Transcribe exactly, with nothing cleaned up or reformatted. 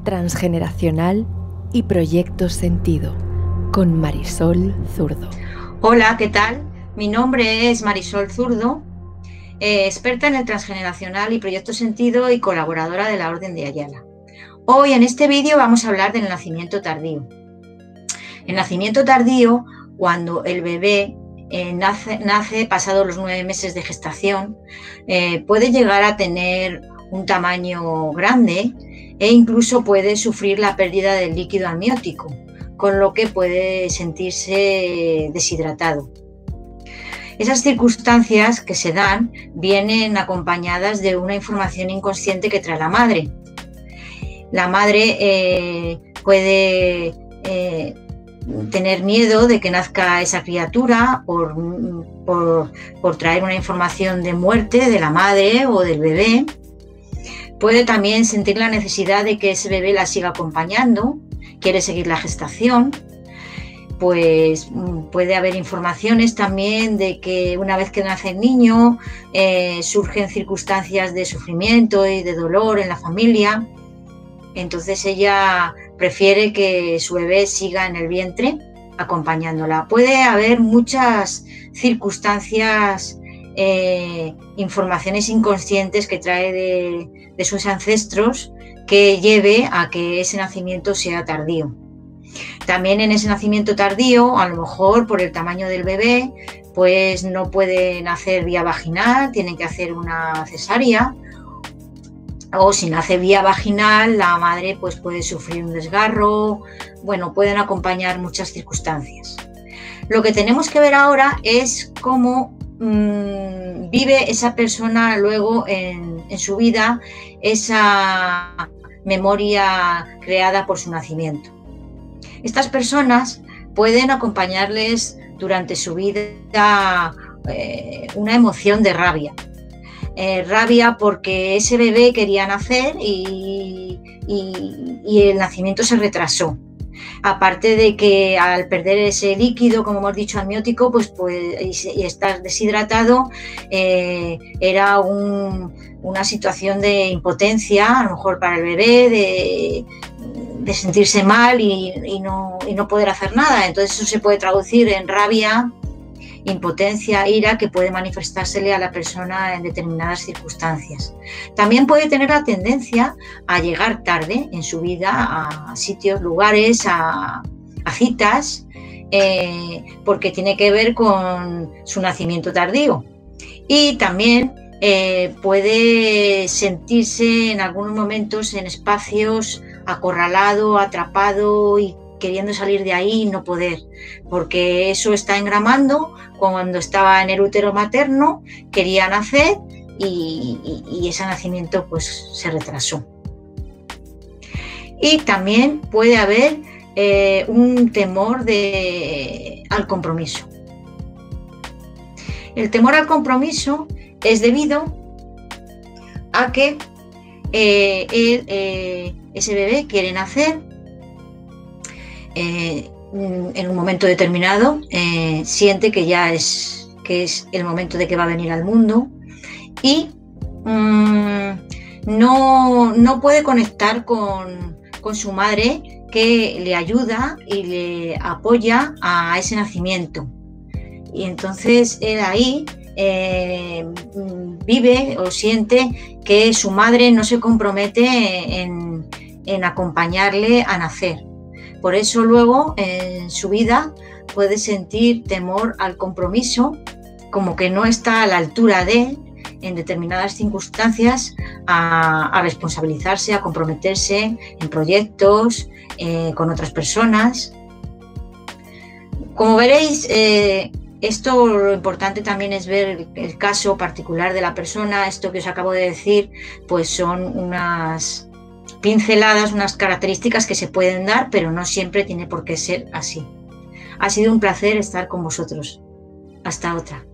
Transgeneracional y Proyecto Sentido, con Marisol Zurdo. Hola, ¿qué tal? Mi nombre es Marisol Zurdo, eh, experta en el Transgeneracional y Proyecto Sentido y colaboradora de la Orden de Ayala. Hoy en este vídeo vamos a hablar del nacimiento tardío. El nacimiento tardío, cuando el bebé eh, nace, nace pasados los nueve meses de gestación, eh, puede llegar a tener un tamaño grande e incluso puede sufrir la pérdida del líquido amniótico, con lo que puede sentirse deshidratado. Esas circunstancias que se dan vienen acompañadas de una información inconsciente que trae la madre. La madre eh, puede eh, tener miedo de que nazca esa criatura por, por, por traer una información de muerte de la madre o del bebé. Puede también sentir la necesidad de que ese bebé la siga acompañando, quiere seguir la gestación. Pues puede haber informaciones también de que una vez que nace el niño eh, surgen circunstancias de sufrimiento y de dolor en la familia. Entonces ella prefiere que su bebé siga en el vientre acompañándola. Puede haber muchas circunstancias, eh, informaciones inconscientes que trae de, de sus ancestros que lleve a que ese nacimiento sea tardío. También en ese nacimiento tardío, a lo mejor por el tamaño del bebé, pues no puede nacer vía vaginal, tienen que hacer una cesárea. O si nace vía vaginal, la madre pues puede sufrir un desgarro. Bueno, pueden acompañar muchas circunstancias. Lo que tenemos que ver ahora es cómo mmm, vive esa persona luego en, en su vida, esa memoria creada por su nacimiento. Estas personas pueden acompañarles durante su vida eh, una emoción de rabia. Eh, rabia porque ese bebé quería nacer y, y, y el nacimiento se retrasó. Aparte de que al perder ese líquido, como hemos dicho, amniótico, pues, pues, y, y estar deshidratado, eh, era un, una situación de impotencia, a lo mejor para el bebé, de, de sentirse mal y, y, no, y no poder hacer nada. Entonces eso se puede traducir en rabia, impotencia, ira, que puede manifestársele a la persona en determinadas circunstancias. También puede tener la tendencia a llegar tarde en su vida a sitios, lugares, a, a citas, eh, porque tiene que ver con su nacimiento tardío. Y también eh, puede sentirse en algunos momentos en espacios acorralado, atrapado y queriendo salir de ahí y no poder, porque eso está engramando. Cuando estaba en el útero materno quería nacer y, y, y ese nacimiento pues se retrasó. Y también puede haber eh, un temor de, al compromiso. El temor al compromiso es debido a que eh, él, eh, ese bebé quiere nacer. Eh, en un momento determinado eh, siente que ya es, que es el momento de que va a venir al mundo y mmm, no, no puede conectar con, con su madre, que le ayuda y le apoya a ese nacimiento. Y entonces él ahí eh, vive o siente que su madre no se compromete en, en acompañarle a nacer. Por eso luego en su vida puede sentir temor al compromiso, como que no está a la altura de, en determinadas circunstancias, a, a responsabilizarse, a comprometerse en proyectos eh, con otras personas. Como veréis, eh, esto lo importante también es ver el, el caso particular de la persona. Esto que os acabo de decir, pues son unas pinceladas, unas características que se pueden dar, pero no siempre tiene por qué ser así. Ha sido un placer estar con vosotros. Hasta otra.